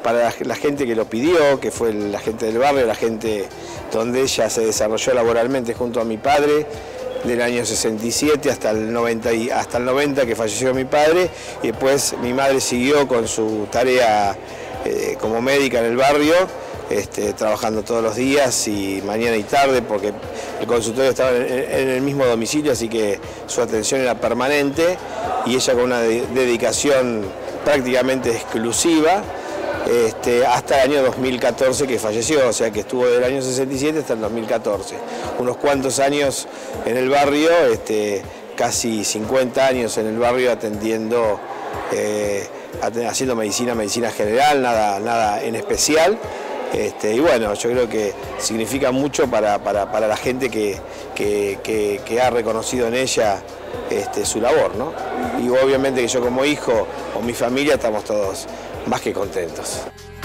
para la gente que lo pidió, que fue la gente del barrio, la gente donde ella se desarrolló laboralmente junto a mi padre, del año 67 hasta el 90 que falleció mi padre, y después mi madre siguió con su tarea como médica en el barrio, trabajando todos los días y mañana y tarde, porque el consultorio estaba en el mismo domicilio, así que su atención era permanente, y ella con una dedicación prácticamente exclusiva, hasta el año 2014 que falleció, o sea que estuvo del año 67 hasta el 2014. Unos cuantos años en el barrio, casi 50 años en el barrio atendiendo, haciendo medicina general, nada en especial. Y bueno, yo creo que significa mucho para la gente que ha reconocido en ella su labor, ¿no? Y obviamente que yo como hijo o mi familia estamos todos más que contentos.